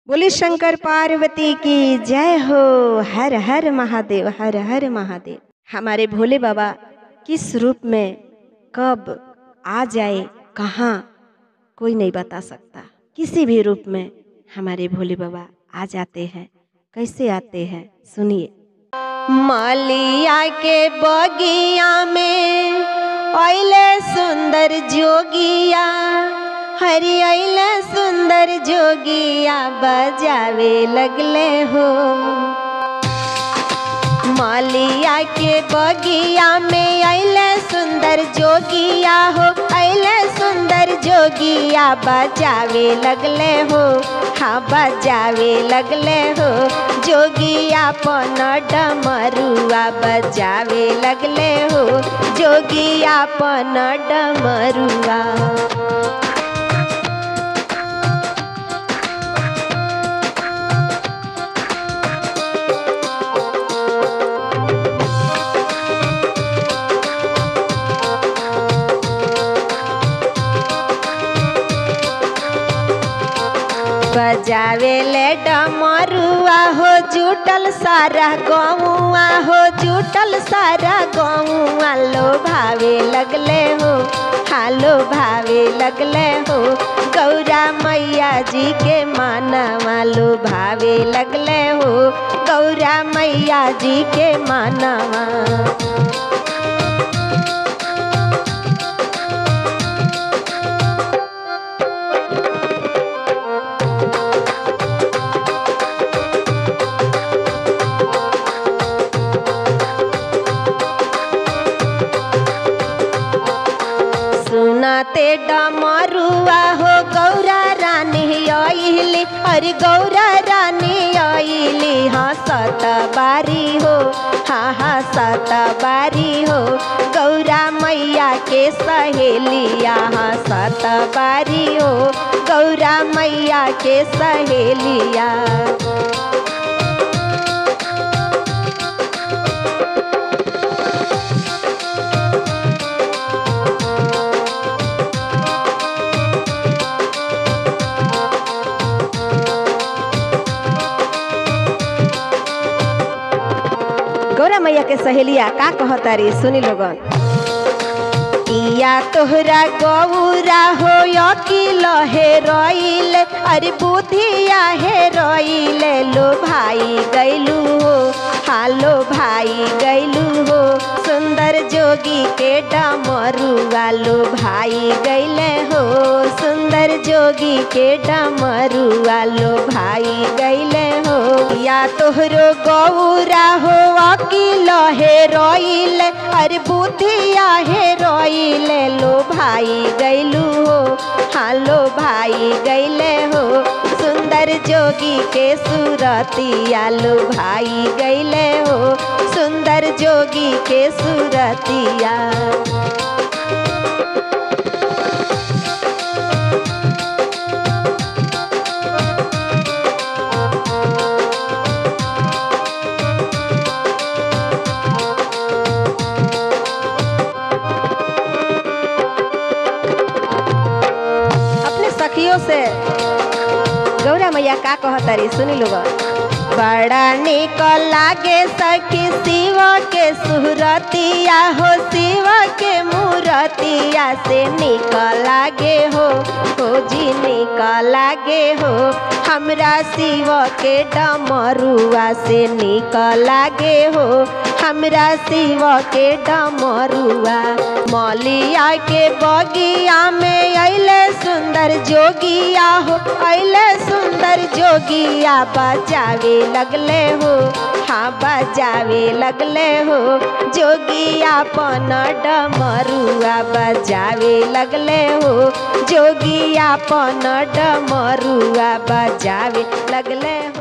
बोले शंकर पार्वती की जय हो। हर हर महादेव, हर हर महादेव। हमारे भोले बाबा किस रूप में कब आ जाए, कहाँ, कोई नहीं बता सकता। किसी भी रूप में हमारे भोले बाबा आ जाते हैं। कैसे आते हैं सुनिए। मालिया के बगिया में आइले सुंदर जोगिया, हरि आइले सुंदर जोगिया, बजावे लगले हो। मालिया के बगिया में आइले सुंदर जोगिया हो, आइले सुंदर जोगिया, बजावे लगले हो। हाँ बजावे लगले हो। जोगिया पन डमरुआ बजावे लगले हो। जोगिया पन डमरुआ। बजावे ले डमरुआ हो, जुटल सारा गौआ हो, जुटल सारा गौआ, लो भावे लगले हो। हालो भावे लगले हो। गौरा मैया जी के मानवा लो भावे लगले हो। गौरा मैया जी के मानवा। सुनाते डमरुआ हो, गौरा रानी आइली, अरे गौरा रानी आइली। हाँ सतबारी हो, हाँ हाँ सतबारी हो। गौरा मैया के सहेलिया, हाँ सतबारी हो। गौरा मैया के सहेलिया। गौरा मैया के सहेलिया का कहतारी सुनी लोगन। किया तोहरा गौरा हो अकिल हे रोइले, अरे बुधिया हे रोइले, लो भाई गैलू हो। हालो भाई गैलू हो। सुंदर जोगी के डमरुआ लो भाई गैले हो। सुंदर जोगी के डमरुआ लो भाई गैले हो। या तोहरो गौरा हो अकिल हे रोइले, अरे बुधिया हे रोइले, लो भाई गैलू हो। हालो भाई गैले हो। सुंदर जोगी के सूरतिया लो भाई गैले हो। सुंदर जोगी के सूरतिया। सखियों से गौरा मैया का कहतारी सुनी लोग। बड़ा निक लागे सखी शिव के सूरतिया हो, शिव के मूरतिया से निक लागे हो। हो जी निक लागे हो। हमरा शिव के डमरुआ से निक लागे हो। हमरा शिव के डमरुआ। मलिया के बगिया में आइले सुंदर जोगिया हो, आइले सुंदर जोगिया, बजावे लगले हो। हाँ बजावे लगले हो। जोगिया पन डमरुआ बजावे लगले हो। जोगिया पन डमरुआ बजावे लगले हो।